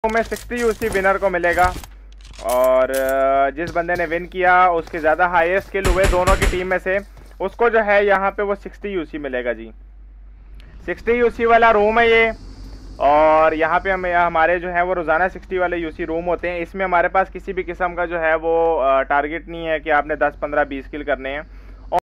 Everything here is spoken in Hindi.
में 60 यूसी विनर को मिलेगा और जिस बंदे ने विन किया उसके ज़्यादा हाईएस्ट किल हुए दोनों की टीम में से उसको जो है यहाँ पे वो 60 यूसी मिलेगा जी। 60 यूसी वाला रूम है ये और यहाँ पे हमारे जो है वो रोज़ाना 60 वाले यूसी रूम होते हैं। इसमें हमारे पास किसी भी किस्म का जो है वो टारगेट नहीं है कि आपने 10 15 20 किल करने हैं।